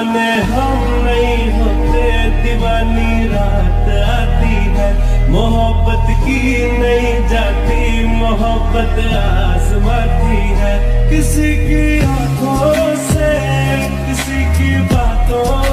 दीवाने हम नहीं होते, दीवानी रात आती है। मोहब्बत की नहीं जाती, मोहब्बत आजमाती है। किसी की आंखों से, किसी की बातों